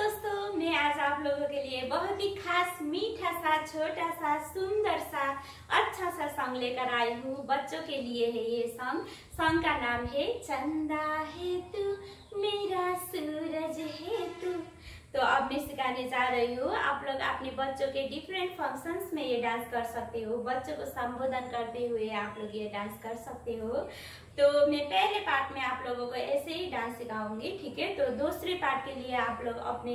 दोस्तों, मैं आज आप लोगों के लिए बहुत ही खास मीठा सा, छोटा सा, सुंदर सा, अच्छा सा सॉन्ग लेकर आई हूँ। बच्चों के लिए है ये सॉन्ग का नाम है चंदा है तू, मेरा सूरज है तू। तो अब मैं सिखाने जा रही हूँ। आप लोग अपने बच्चों के डिफरेंट फंक्शंस में ये डांस कर सकते हो। बच्चों को संबोधन करते हुए आप लोग ये डांस कर सकते हो। तो मैं पहले पार्ट में आप लोगों को ऐसे ही डांस सिखाऊंगी, ठीक है। तो दूसरे पार्ट के लिए आप लोग अपने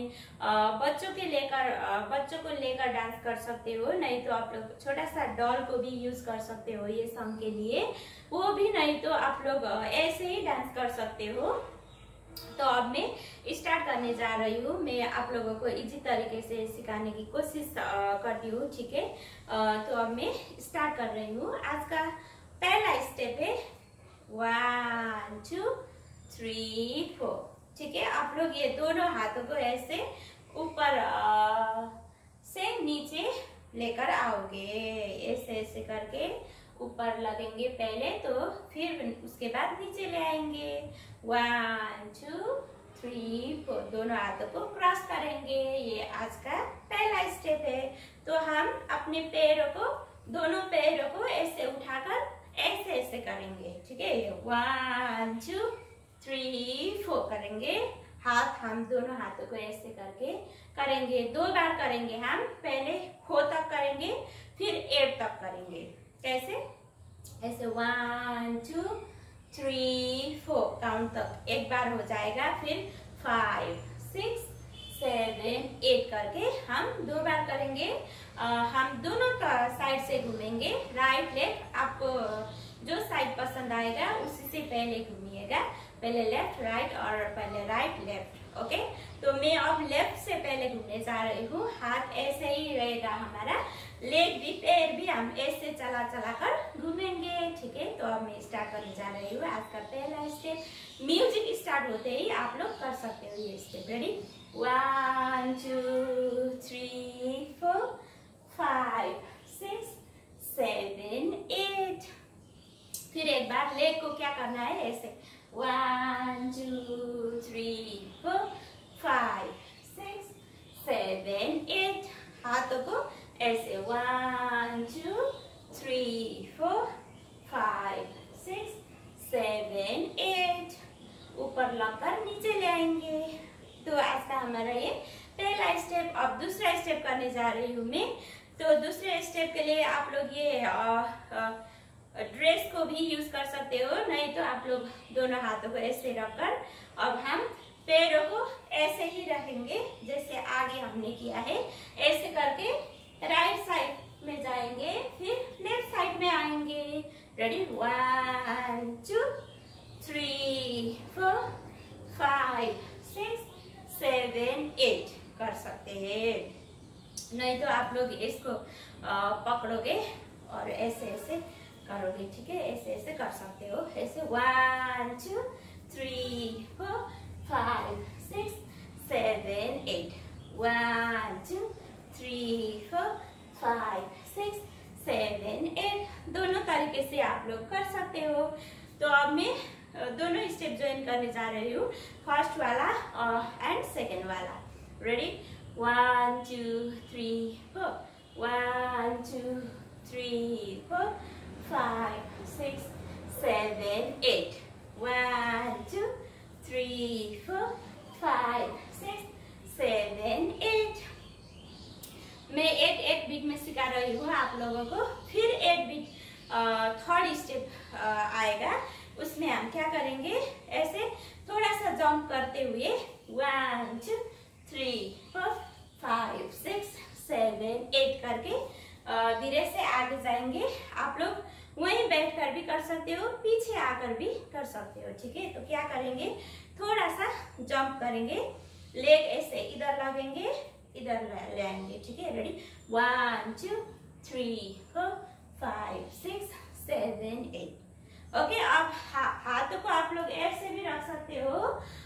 बच्चों को लेकर डांस कर सकते हो। नहीं तो आप लोग छोटा सा डॉल को भी यूज कर सकते हो ये सॉन्ग के लिए। वो भी नहीं तो आप लोग ऐसे ही डांस कर सकते हो। तो अब मैं स्टार्ट करने जा रही हूँ। मैं आप लोगों को इजी तरीके से सिखाने की कोशिश करती हूँ, ठीक है। तो अब मैं स्टार्ट कर रही हूँ। आज का पहला स्टेप है 1 2 3 4, ठीक है। आप लोग ये दोनों हाथों को ऐसे ऊपर से नीचे लेकर आओगे, ऐसे ऐसे करके ऊपर लगेंगे पहले, तो फिर उसके बाद नीचे ले आएंगे। 1 2 3 4, दोनों हाथों को क्रॉस करेंगे। ये आज का पहला स्टेप है। तो हम अपने पैरों को, दोनों पैरों को ऐसे उठाकर ऐसे ऐसे करेंगे, ठीक है। 1 2 3 4 करेंगे। हाथ, हम दोनों हाथों को ऐसे करके करेंगे। 2 बार करेंगे हम। पहले हो तक करेंगे, फिर 8 तक करेंगे। कैसे? ऐसे 1 2 3 4 काउंट तक एक बार हो जाएगा। फिर 5 6 7 8 करके हम 2 बार करेंगे। हम दोनों साइड से घूमेंगे, राइट लेफ्ट। आपको जो साइड पसंद आएगा उसी से पहले घूमिएगा। पहले लेफ्ट राइट और पहले राइट लेफ्ट, ओके। तो मैं अब लेफ्ट से पहले घूमने जा रही हूँ। हाथ ऐसे ही रहेगा हमारा, लेग भी, पैर भी हम ऐसे चला चला कर घूमेंगे, ठीक है। तो अब मैं स्टार्ट करने जा रही हूँ आज का पहला स्टेप। म्यूजिक स्टार्ट होते ही आप लोग कर सकते हो ये स्टेप। रेडी? 1 2 3 4 5 6 7 8। फिर एक बार लेग को क्या करना है, ऐसे 1 2 3 4 5 6 7 8। हाथों को ऐसे 1 2 3 4 5 6 7 8 ऊपर लगकर नीचे ले आएंगे। तो आज का हमारा ये पहला स्टेप। अब दूसरा स्टेप करने जा रही हूँ मैं। तो दूसरे स्टेप के लिए आप लोग ये ड्रेस को भी यूज कर सकते हो। नहीं तो आप लोग दोनों हाथों को ऐसे रखकर अब हम पैरों को ऐसे ही रखेंगे जैसे आगे हमने किया है। ऐसे करके राइट साइड में जाएंगे, फिर लेफ्ट साइड में आएंगे। रेडी? 1 2 3 4 5 6 7 8 कर सकते हैं। नहीं तो आप लोग इसको पकड़ोगे और ऐसे ऐसे करोगे, ठीक है। ऐसे ऐसे कर सकते हो। ऐसे 1 2 3 4 5 6 7 8 1 2 3 4 5 6 7 8। दोनों तरीके से आप लोग कर सकते हो। तो अब मैं दोनों स्टेप ज्वाइन करने जा रही हूँ, फर्स्ट वाला एंड सेकेंड वाला। रेडी? 1 2 3 4 1 2 3 4 5 6 7 8 1 2 3 4 5 6 7 8। मैं 8 बीट में सिखा रही हूँ आप लोगों को। फिर 8 बीट थर्ड स्टेप आएगा, उसमें हम क्या करेंगे, ऐसे थोड़ा सा जंप करते हुए 1 2 3 4 5 6 7 8 करके धीरे से आगे जाएंगे। आप लोग वहीं बैठकर भी कर सकते हो, पीछे आकर भी कर सकते हो, ठीक है। तो क्या करेंगे, थोड़ा सा जंप करेंगे, लेग ऐसे इधर लगेंगे, इधर ले आएंगे, ठीक है। रेडी? 1 2 3 4 5 6 7 8, ओके। अब हाथों को आप लोग ऐसे भी रख सकते हो,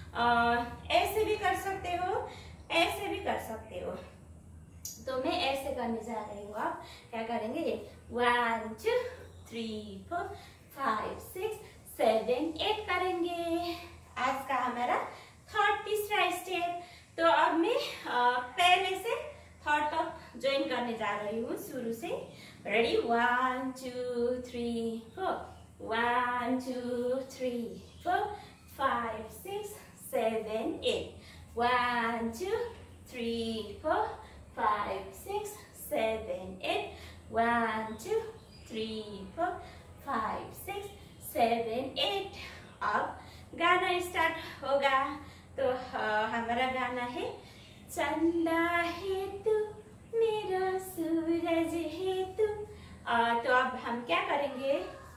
ऐसे भी कर सकते हो, ऐसे भी कर सकते हो। तो मैं ऐसे करने जा रही हूँ। आप क्या करेंगे, 1 2 3 4 5 6 7 8 करेंगे। आज का हमारा तीसरा स्टेप। तो अब अब मैं पहले से थर्ड तक ज्वाइन करने जा रही हूँ शुरू से। रेडी, 1 2 3 4, 1 2 3 4 5 6 7 8, 1 2 3 4 5 6 7 8, 1 2 3 4 5 6 7 8। अब गाना स्टार्ट होगा। तो हमारा गाना है चंदा है तू मेरा सूरज है तू। तो अब हम क्या करेंगे,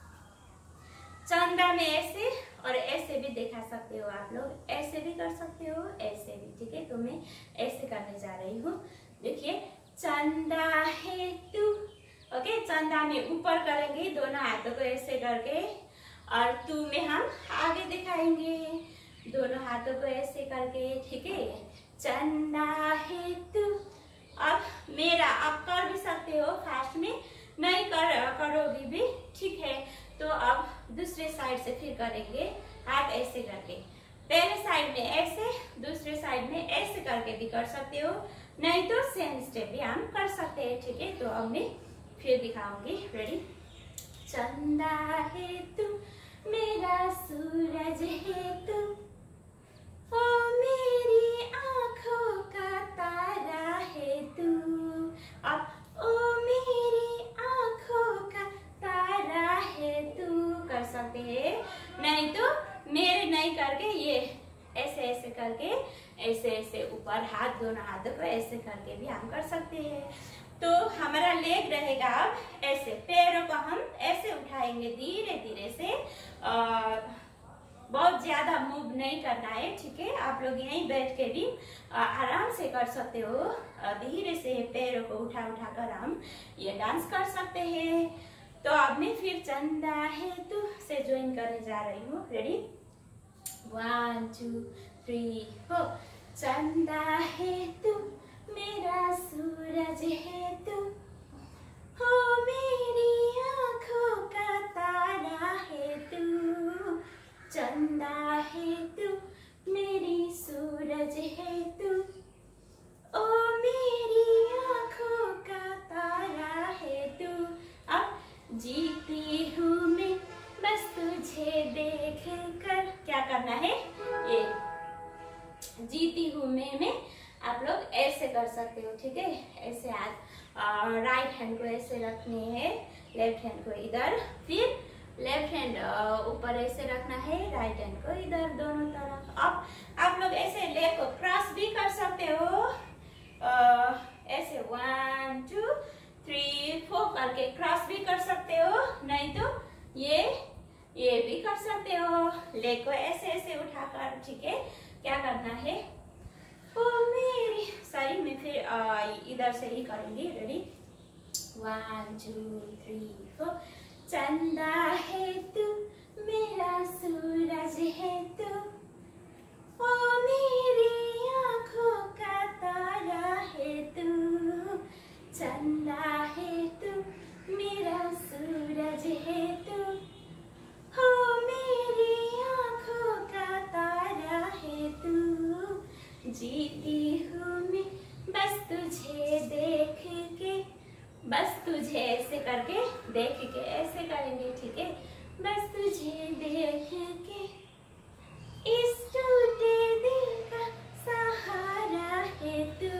चंदा में ऐसे और ऐसे भी दिखा सकते हो आप लोग, ऐसे भी कर सकते हो, ऐसे भी, ठीक है। तो मैं ऐसे करने जा रही हूँ। देखिए, चंदा है तू, ओके। चंदा में ऊपर करेंगे दोनों हाथों को ऐसे करके, और तू में हम आगे दिखाएंगे दोनों हाथों को ऐसे करके, ठीक है। चंदा है तू। अब मेरा आप कर भी सकते हो, फास्ट में नहीं करोगी भी, ठीक है। तो अब दूसरे साइड से फिर करेंगे, हाथ ऐसे करके, पहले साइड में ऐसे, दूसरे साइड में ऐसे करके भी कर सकते हो, नहीं तो सेम स्टेप भी हम कर सकते हैं, ठीक है। तो अब मैं फिर दिखाऊंगी। रेडी, चंदा है तू मेरा सूरज है तू, ओ मेरी आंखों का तारा है तू। अब ओ मेरी आंखों का तारा है तू कर सकते हैं, नहीं तो मेरे नहीं करके ये ऐसे ऐसे करके, ऐसे ऐसे ऊपर हाथ, दोनों हाथों को ऐसे करके भी हम कर सकते हैं। तो हमारा लेग रहेगा अब ऐसे, पैरों को हम ऐसे उठाएंगे धीरे धीरे से, बहुत ज्यादा मूव नहीं करना है, ठीक है। आप लोग यहीं बैठ के भी आराम से कर सकते हो, धीरे से पैरों को उठा उठा कर हम ये डांस कर सकते हैं। तो अब मैं फिर चंदा है तू से ज्वाइन करने जा रही हूँ। रेडी, 1 2 3 4, चंदा है तू मेरा सूरज है तू, हो मेरी आंखों का तारा है तू। चंदा है तू मेरी सूरज है तू, ओ मेरी आंखों का तारा है तू। अब जीती हूँ मैं बस तुझे देख कर, क्या करना है, ये जीती हूँ मैं आप लोग ऐसे कर सकते हो, ठीक है। ऐसे हाथ राइट हैंड को ऐसे रखने हैं, लेफ्ट हैंड को इधर, फिर लेफ्ट हैंड ऊपर ऐसे रखना है, राइट हैंड को इधर, दोनों तरफ। अब आप लोग ऐसे लेग को क्रॉस भी कर सकते हो, ऐसे 1 2 3 4 करके क्रॉस भी कर सकते हो, नहीं तो ये भी कर सकते हो, लेग को ऐसे ऐसे उठाकर, ठीक है। क्या करना है, ओ मेरी, सॉरी मैं फिर इधर से ही करूंगी। रेडी, 1 2 3 4, चंदा है तू मेरा सूरज है तू, ओ मेरी आंखों का तारा है तू। चंदा है तू मेरा सूरज है तू, हो मेरी आंखों का तारा है तू। जीती हूँ मैं बस तुझे देख के, बस तुझे ऐसे करके, देख के ऐसे करेंगे, ठीक है। बस तुझे देख के, इस टूटे दिल का सहारा है तू।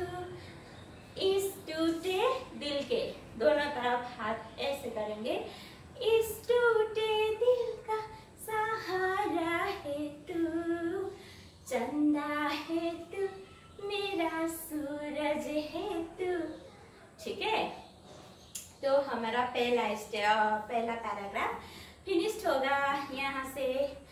इस टूटे दिल के, दोनों तरफ हाथ ऐसे करेंगे, इस टूटे दिल का सहारा है तू। चंदा है तू मेरा सूरज है तू, ठीक है। तो हमारा पहला पैराग्राफ फिनिश्ड होगा यहाँ से।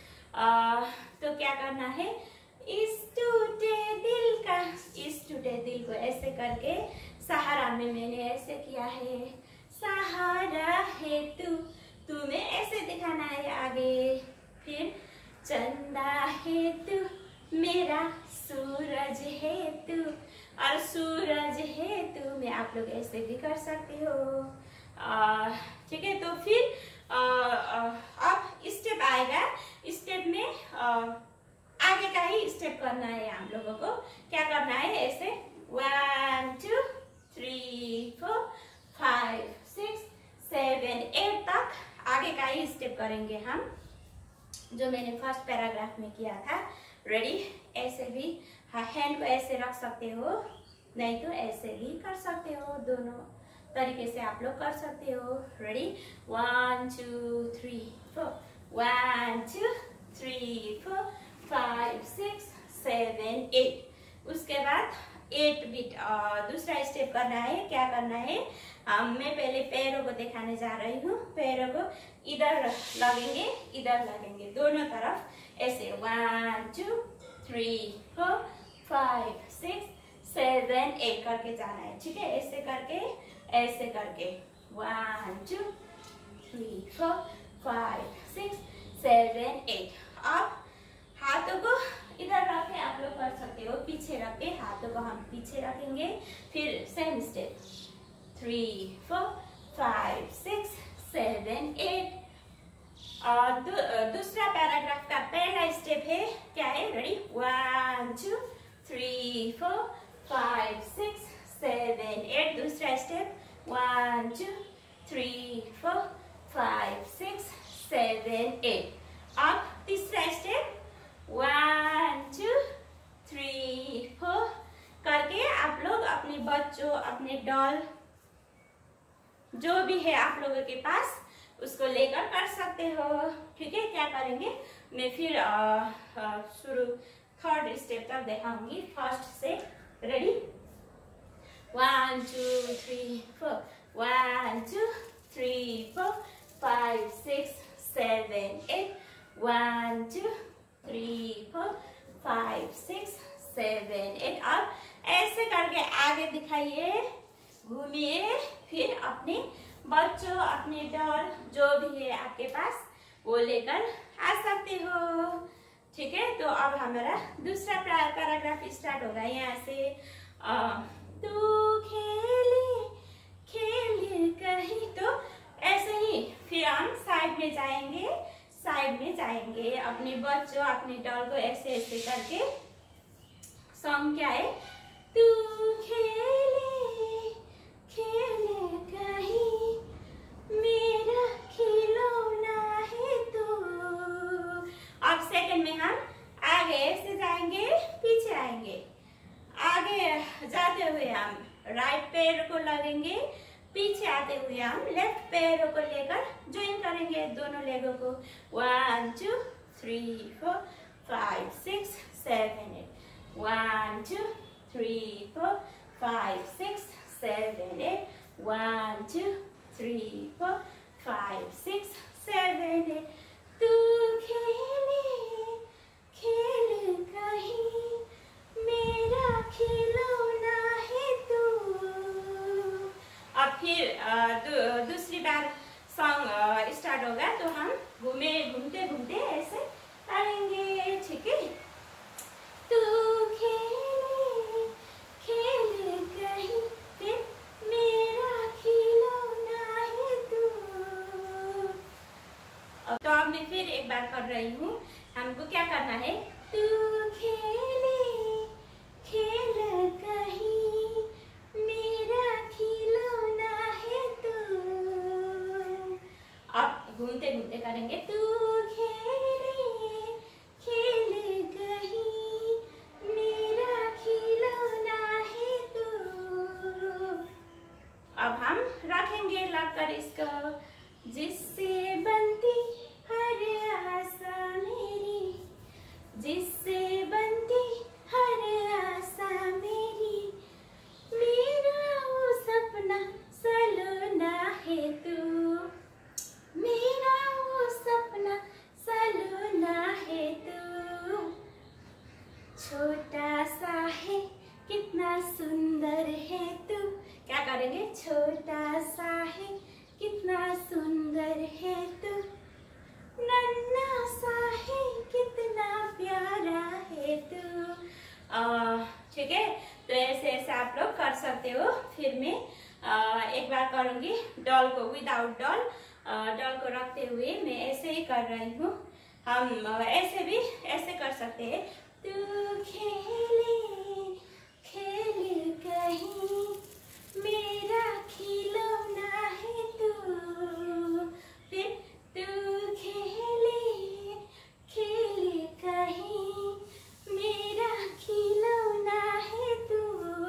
तो क्या करना है, इस टूटे दिल का, इस टूटे दिल को ऐसे करके, सहारा में मैंने ऐसे किया है, सहारा है तू, तुम्हें ऐसे दिखाना है आगे। फिर चंदा है तू मेरा सूरज है तू, और सूरज है तू में आप लोग ऐसे भी कर सकते हो, ठीक है। तो फिर अब स्टेप आएगा, स्टेप में आगे का ही स्टेप करना है हम लोगों को। क्या करना है, ऐसे 1 2 3 4 5 6 7 8 तक आगे का ही स्टेप करेंगे हम, जो मैंने फर्स्ट पैराग्राफ में किया था। रेडी? ऐसे भी हैंड को ऐसे रख सकते हो, नहीं तो ऐसे भी कर सकते हो, दोनों तरीके से आप लोग कर सकते हो। रेडी? 1 2 3 4 1 2 3 4 5 6 7 8। उसके बाद 8 बीट दूसरा स्टेप करना है। क्या करना है, मैं पहले पैरों को दिखाने जा रही हूँ। पैरों को इधर लगेंगे, इधर लगेंगे, दोनों तरफ ऐसे 1 2 3 4 5 6 7 8 करके जाना है। ठीक है? ऐसे करके, ऐसे करके 1 2 3 4 5 6 7 8। अब हाथों को इधर रख के आप लोग कर सकते हो, पीछे रख के हाथों को हम पीछे रखेंगे। फिर सेम स्टेप 3 4 5 6 7 8। और दूसरा पैराग्राफ का पहला स्टेप है, क्या है? रेडी? 1 2 3 4 5 6 7 8। दूसरा स्टेप 1 2 3 4 5 6 7 8। अब तीसरा स्टेप 1 2 3 4 करके आप लोग अपने बच्चों, अपने डॉल, जो भी है आप लोगों के पास, उसको लेकर कर सकते हो। ठीक है? क्या करेंगे, मैं फिर शुरू थर्ड स्टेप तक दिखाऊंगी फर्स्ट से। रेडी? 1 2 3 4 1 2 3 4 5 6 7 8 1 2 3 4 5 6 7 8। अब ऐसे करके आगे दिखाइए, घूमिए, फिर अपने बच्चों, अपने डॉल, जो भी है आपके पास, वो लेकर आ सकते हो। ठीक है? तो अब हमारा दूसरा पैराग्राफ स्टार्ट होगा यहाँ से। तू खेले खेले कहीं, तो ऐसे ही फिर हम साइड में जाएंगे, साइड में जाएंगे। अपने बच्चों, अपने डॉल को ऐसे ऐसे करके सॉन्ग क्या है, तू खेले खेले कहीं, मेरा खिलौना है तू। अब सेकंड में हम आगे ऐसे जाएंगे, पीछे आएंगे। आगे जाते हुए हम राइट पैर को लगेंगे, पीछे आते हुए हम लेफ्ट पैरों को लेकर ज्वाइन करेंगे दोनों लेगों को। 1 2 3 4 5 6 7 8। 1 2 3 4 5 6 7 8। 1 2 3 4 5 6 7 8। तू खेले खेले कहीं, मेरा खिलौना है तू। अब फिर दूसरी बार सॉन्ग स्टार्ट होगा, तो हम घूमते घूमते ऐसे करेंगे। ठीक है? तू खेले खेले कहीं, फिर मेरा खिलौना है तू। तो अब मैं फिर एक बार कर रही हूँ। हमको क्या करना है, तू खेले खेले कहीं, मेरा खिलौना है तू। अब घूमते घूमते करेंगे, तू खेले खेले कहीं, मेरा खिलौना है तू। अब हम रखेंगे लगकर इसको, जिससे बनती हर आशा मेरी, जिससे बनती हर आशा मेरी, मेरा वो सपना सलोना है तू, मेरा वो सपना सलोना है तू। छोटा सा है कितना सुंदर है तू। क्या करेंगे, छोटा सा है कितना सुंदर है तू, नन्हा सा है कितना प्यारा है तू। ठीक है? तो ऐसे ऐसे आप लोग कर सकते हो। फिर मैं एक बार करूंगी डॉल को, विदाउट डॉल, डॉल को रखते हुए मैं ऐसे ही कर रही हूँ। हम ऐसे भी ऐसे कर सकते हैं। तू खेले खेल कहीं, मेरा खिलौना है तू। फिर तू खेले खेल कहीं, मेरा खिलौना है तू।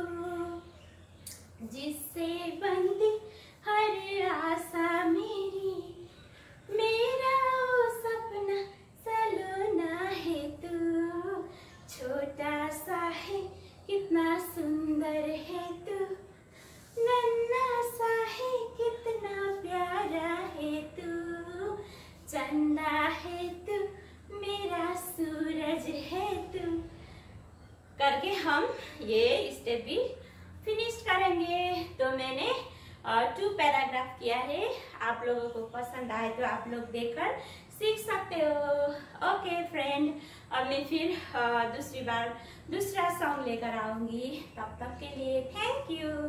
जिससे बंदी हर आशा मेरी, मेरा वो सपना सलोना है तू। छोटा सा है कितना सुंदर है तू, नन्हा सा है कितना प्यारा है तू। चंदा है तू, मेरा सूरज है तू। करके हम ये स्टेप भी फिनिश करेंगे। तो मैंने 2 पैराग्राफ किया है। आप लोगों को पसंद आए तो आप लोग देखकर सीख सकते हो। ओके फ्रेंड, अब मैं फिर दूसरी बार दूसरा सॉन्ग लेकर आऊंगी। तब तक के लिए थैंक यू।